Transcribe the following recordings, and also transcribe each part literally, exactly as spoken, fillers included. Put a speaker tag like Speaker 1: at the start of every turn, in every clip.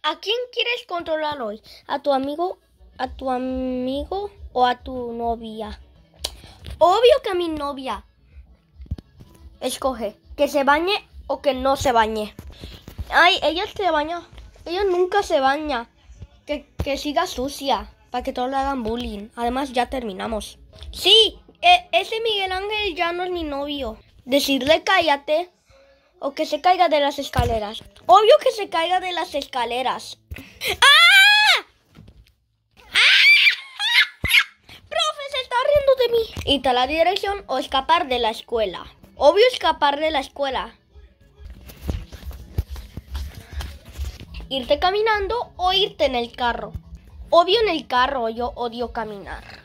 Speaker 1: ¿A quién quieres controlar hoy? ¿A tu amigo, a tu amigo o a tu novia? Obvio que a mi novia. Escoge que se bañe o que no se bañe. Ay, ella se baña. Ella nunca se baña. Que, que siga sucia para que todos le hagan bullying. Además, ya terminamos. Sí, e- ese Miguel Ángel ya no es mi novio. Decirle cállate o que se caiga de las escaleras. Obvio que se caiga de las escaleras. ¡Ah! ¡Ah! ¡Profe, se está riendo de mí! Irte a la dirección o escapar de la escuela. Obvio escapar de la escuela. Irte caminando o irte en el carro. Obvio en el carro, yo odio caminar.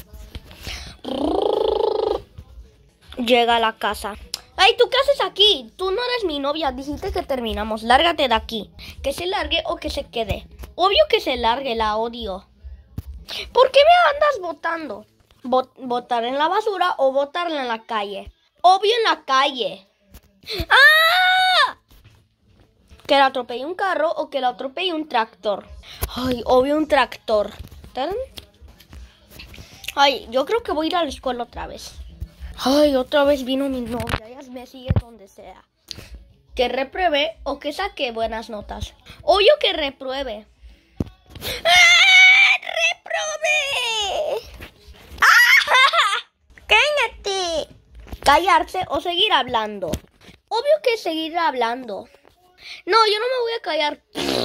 Speaker 1: Llega a la casa. Ay, ¿tú qué haces aquí? Tú no eres mi novia, dijiste que terminamos. Lárgate de aquí. Que se largue o que se quede. Obvio que se largue, la odio. ¿Por qué me andas botando? Bot- ¿Botar en la basura o botarla en la calle? Obvio en la calle. ¡Ah! Que la atropelle un carro o que la atropelle un tractor. Ay, obvio un tractor. ¿Tan? Ay, yo creo que voy a ir a la escuela otra vez. Ay, otra vez vino mi novia. Ella me sigue donde sea. Que repruebe o que saque buenas notas. Obvio que repruebe. ¡Ah! ¡Reprobé! ¡Ah! ¡Cállate! Callarse o seguir hablando. Obvio que seguir hablando. No, yo no me voy a callar.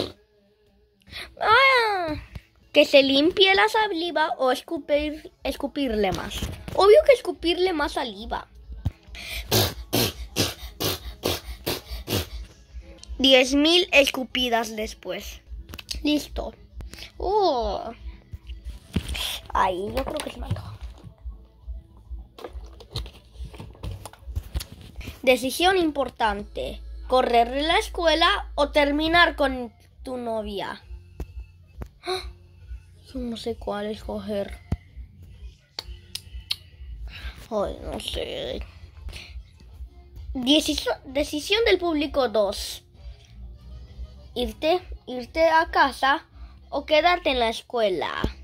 Speaker 1: Ah, que se limpie la saliva o escupir, escupirle más. Obvio que escupirle más saliva. Diez mil escupidas después. Listo. Uh. Ay, yo creo que se me antojó. Decisión importante. ¿Correr de la escuela o terminar con tu novia? Yo no sé cuál escoger. Ay, no sé. Decisión, decisión del público dos. Irte, irte a casa o quedarte en la escuela.